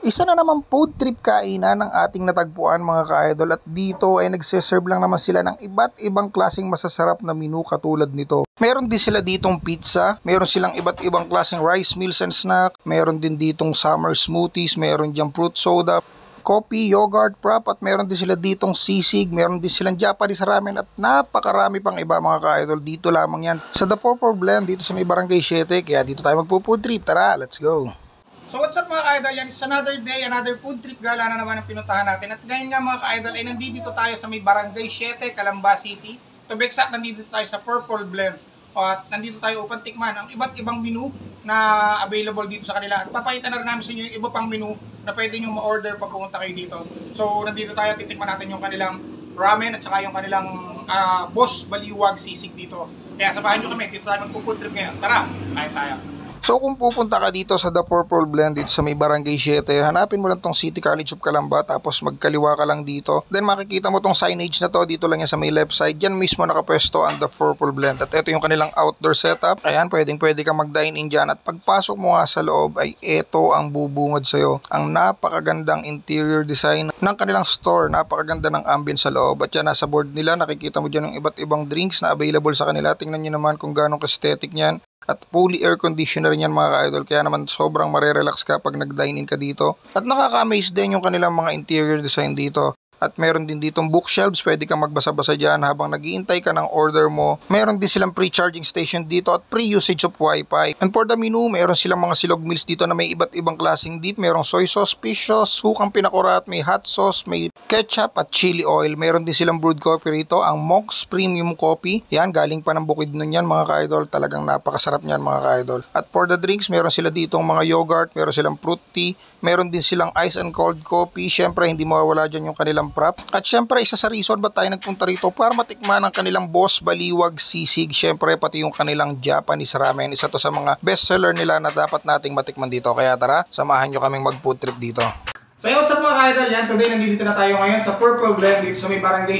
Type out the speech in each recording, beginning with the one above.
Isa na naman food trip kainan ng ating natagpuan mga ka-idol, at dito ay nagseserve lang naman sila ng iba't ibang klaseng masasarap na menu katulad nito. Meron din sila ditong pizza, meron silang iba't ibang klaseng rice meals and snack, meron din ditong summer smoothies, meron diyang fruit soda, coffee, yogurt, prop, at meron din sila ditong sisig, meron din silang Japanese ramen at napakarami pang iba mga ka-idol. Dito lamang yan sa The 4-4 Blend dito sa may Barangay 7, kaya dito tayo magpo-food trip. Tara, let's go! So what's up mga ka-idol, yan is another day, another food trip gala na naman ang pinuntahan natin. At ngayon nga mga ka-idol ay nandito tayo sa may Barangay 7, Calamba City. To be exact, nandito tayo sa Purple Blend. At nandito tayo upang tikman ang iba't ibang menu na available dito sa kanila. At papakita na rin namin sa inyo yung iba pang menu na pwede nyo ma-order pag pumunta kayo dito. So nandito tayo, titikman natin yung kanilang ramen at saka yung kanilang Boss Baliwag sisig dito. Kaya sabahan nyo kami, dito tayo magpo-food trip ngayon. Tara, kain tayo. So kung pupunta ka dito sa The Purple Blend dito sa may Barangay 7, hanapin mo lang tong City College of Calamba, tapos magkaliwa ka lang dito. Then makikita mo tong signage na to, dito lang yan sa may left side. Yan mismo nakapwesto ang The Purple Blend. At ito yung kanilang outdoor setup. Ayan, pwede kang mag-dine in dyan. At pagpasok mo nga sa loob ay ito ang bubungad sa'yo. Ang napakagandang interior design ng kanilang store. Napakaganda ng ambience sa loob. At yan, nasa board nila, nakikita mo dyan yung iba't ibang drinks na available sa kanila. Tingnan nyo naman kung gaano ka-aesthetic niyan. At fully air conditioner niyan mga ka-idol, kaya naman sobrang marerelax ka pag nag-dine-in ka dito. At nakaka-amaze din yung kanilang mga interior design dito. At meron din ditong bookshelves, pwede kang magbasa-basa dyan habang naghihintay ka ng order mo. Meron din silang pre-charging station dito at pre-usage of wifi. And for the menu, meron silang mga silog meals dito na may iba't ibang klaseng dip. Merong soy sauce, fish sauce, sukang pinakurat, may hot sauce, may ketchup at chili oil. Meron din silang brewed coffee rito, ang Monk's Premium Coffee. Yan, galing pa ng Bukidnon yan mga ka-idol. Talagang napakasarap niyan mga ka-idol. At for the drinks, meron sila ditong mga yogurt, meron silang fruit tea, meron din silang ice and cold coffee. Syempre, hindi mawawala dyan yung kanilang prop. At syempre, isa sa reason ba tayo nagpunta rito para matikman ang kanilang Boss Baliwag sisig. Syempre, pati yung kanilang Japanese ramen. Isa to sa mga bestseller nila na dapat nating matikman dito. Kaya tara, samahan nyo kaming mag-food trip dito. So what's up mga ka-idol, yan, today nandito na tayo ngayon sa Purple Blend dito sa may Barangay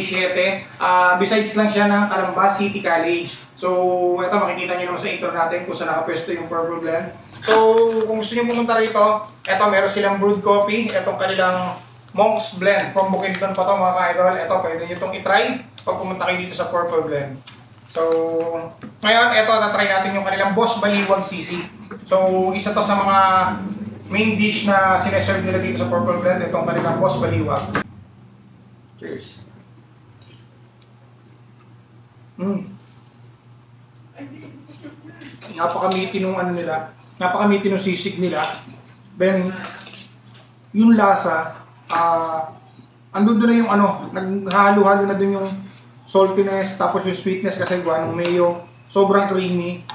7. Besides lang siya ng Calamba City College. So ito, makikita nyo naman sa intro natin kung saan nakapwesto yung Purple Blend. So kung gusto nyo pumunta rito, ito meron silang brewed coffee, itong kanilang Monk's Blend from Bukidnon pa to mga ka-idol. Ito, pwede nyo itong itry pag pumunta kayo dito sa Purple Blend. So ngayon, ito, natry natin yung kanilang Boss Baliwag sisig. So isa to sa mga main dish na sineserve nila dito sa Purple Blend, itong kanilang Boss Baliwag. Cheers! Napakamiti nung ano nila, napakamiti nung sisig nila. Then, yung lasa, andun doon na yung ano, naghalo-halo na dun yung saltiness, tapos yung sweetness kasi gawa ng mayo, sobrang creamy.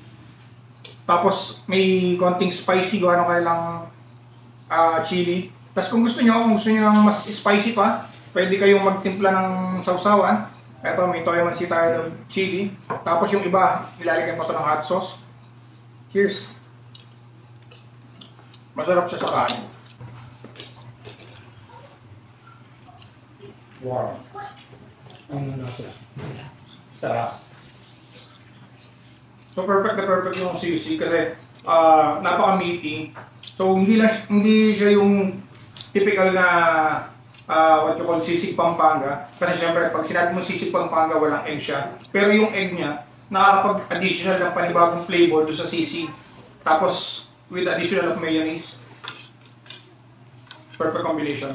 Tapos may konting spicy gawa ng kanilang chili. Tapos kung gusto nyo ng mas spicy pa, pwede kayong magtimpla ng sausawan. Ito, may toyo mansi tayo ng chili. Tapos yung iba, nilalagyan pa ito ng hot sauce. Cheers! Masarap siya sa kanin. Wow! Ang nasa. Sarap. So perfect na perfect yung sisig kasi napaka-meaty. So hindi siya yung typical na what you call sisig Pampanga. Kasi syempre pag sinabi mo sisig Pampanga, walang egg siya. Pero yung egg niya, nakakapag-additional ng panibagong flavor doon sa sisig. Tapos with additional of mayonnaise. Perfect combination.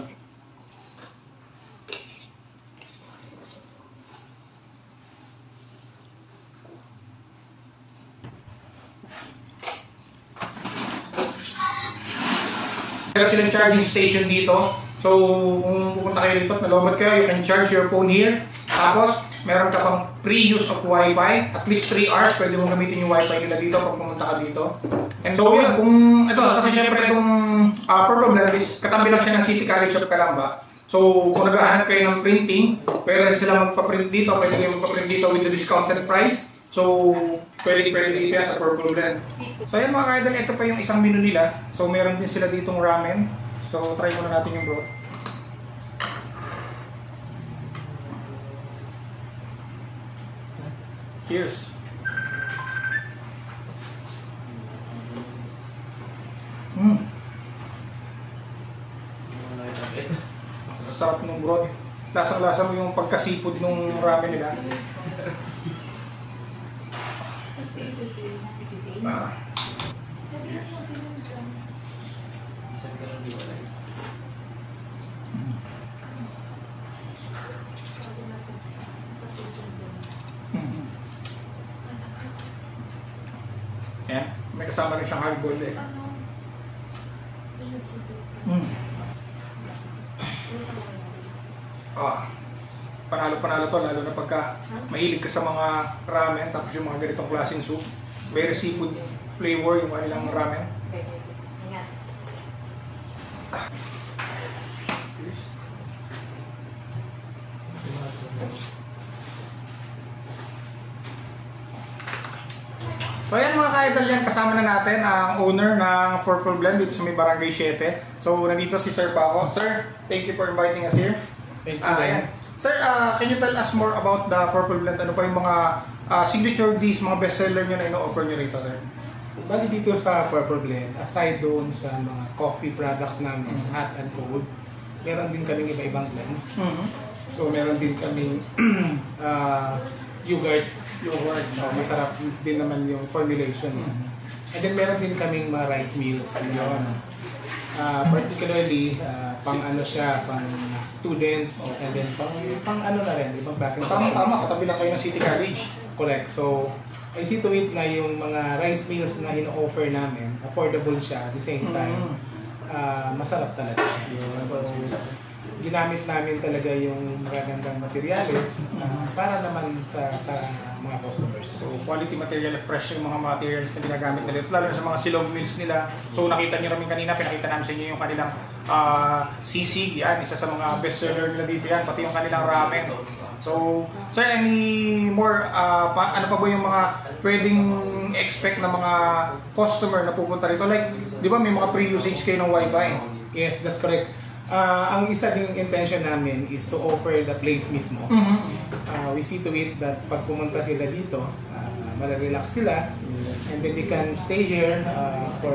Meron silang charging station dito. So, kung pupunta kayo dito, nalobot kayo, you can charge your phone here. Tapos, meron ka pang pre-use of wifi. At least 3 hours, pwede mong gamitin yung wifi nila dito pag pumunta ka dito. And so, yun, kung ito, kasi syempre itong Purple Blend is katabi lang siya ng City College of Calamba. So, kung naghahanap kayo ng printing, pwede sila magpa-print dito, pwede kayo magpa-print dito with the discounted price. So, pwede dito yan sa Purple Blend. So, yan mga ka-idol, ito pa yung isang menu nila. So, meron din sila ditong ramen. So, try muna natin yung broth. Cheers! sarap ng broth. Lasang-lasa mo yung pagkasipod ng ramen nila. Yan, may kasama rin siyang hard-boiled egg. Panalo-panalo to, lalo na pagka mahilig ka sa mga ramen, tapos yung mga ganitong klaseng soup. Very seafood flavor yung kanilang ramen. So ayan mga ka-idol, yan kasama na natin ang owner ng Purple Blend dito sa may Barangay 7. So nandito si Sir Paco. Sir, thank you for inviting us here. Thank you. Sir, can you tell us more about the Purple Blend? Ano pa yung mga signature dishes, mga bestseller nyo na ino-offer nyo rito, sir? Bali dito sa Purple Blend, aside doon sa mga coffee products namin, hot and cold, meron din kaming iba-ibang blends. So meron din kaming yogurt. Masarap din naman yung formulation. And then meron din kaming mga rice meals. Yun. Particularly, pang ano siya, pang students, and then pang ano na rin, ibang klaseng Tama, katabi lang kayo ng City College. Correct. So, I see to it na yung mga rice meals na ino-offer namin, affordable siya at the same time, masarap talaga siya. So, ginamit namin talaga yung magagandang materials para naman sa mga customers. So, quality material at fresh yung mga materials na ginagamit nila. Lalo na sa mga silog meals nila. So, nakita nyo namin kanina, pinakita namin sa inyo yung kanilang sisig. Yan, isa sa mga bestseller nila dito yan. Pati yung kanilang ramen. So, sir, any more, ano pa ba yung mga pwedeng expect na mga customer na pupunta rito? Like, di ba may mga pre-usage kayo ng Wi-Fi? Yes, that's correct. Ang isa ding intention namin is to offer the place mismo. We see to it that pag pumunta sila dito, malarelax sila, and then they can stay here for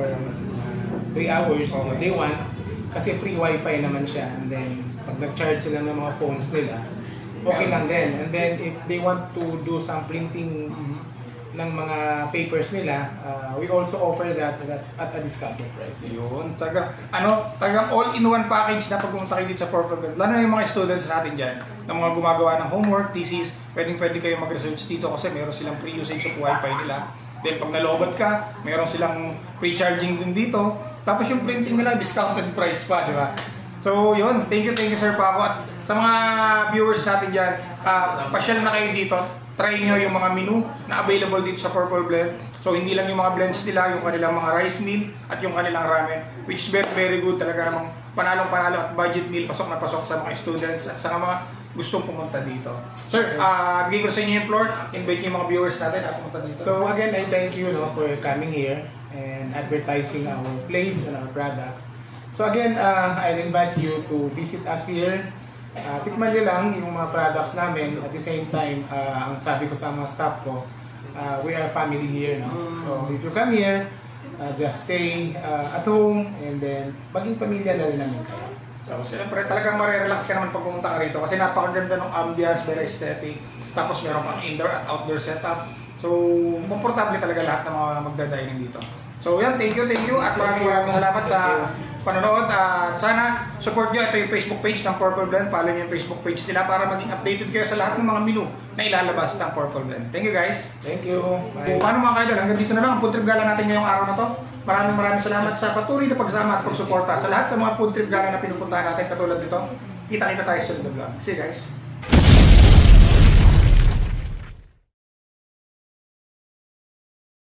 3 hours if they want, kasi free wifi naman siya. And then pag nag-charge sila ng mga phones nila, okay lang din. And then if they want to do some printing ng mga papers nila, we also offer that at a discounted price. Yun, tagang all-in-one package na pag pumunta kayo dito sa Purple Blend. Lalo na yung mga students natin dyan, na mga gumagawa ng homework, thesis, pwede kayo mag-research dito kasi meron silang pre-usage of wifi nila. Then pag nalobat ka, meron silang pre-charging din dito. Tapos yung printing nila, discounted price pa, di ba? So yun, thank you Sir Paco. At sa mga viewers natin dyan, pasyal na kayo dito. Try nyo yung mga menu na available dito sa Purple Blend. So hindi lang yung mga blends nila, yung kanilang mga rice meal at yung kanilang ramen, which is very good talaga, namang panalong-panalo at budget meal, pasok na pasok sa mga students at sa mga gustong pumunta dito. Sir, bigay ko sa inyo yung floor, invite yung mga viewers natin at pumunta dito. So again, I thank you for coming here and advertising our place and our product. So again, I'll invite you to visit us here. Tikman nyo lang yung mga products namin. At the same time, ang sabi ko sa mga staff ko, we are family here. No? So if you come here, just stay at home and then maging pamilya na rin namin kayo. So siyempre talagang marirelax ka naman pag pumunta ka rito kasi napakaganda ng ambience, very aesthetic. Tapos meron kang indoor at outdoor setup. So komportable talaga lahat ng mga magdadining dito. So yan, thank you at maraming salamat sa panonood. Sana support nyo. Ito yung Facebook page ng Purple Blend. Follow nyo yung Facebook page nila para maging updated kayo sa lahat ng mga menu na ilalabas ng Purple Blend. Thank you guys. Thank you. Bye. Paano mga kaidol, hanggang dito na lang ang food trip gala natin ngayong araw na to. Maraming salamat sa patuloy na pagsama at pagsuporta sa lahat ng mga food trip gala na pinupuntahan natin katulad nito. Kita-kita tayo sa sunod na vlog. See you guys.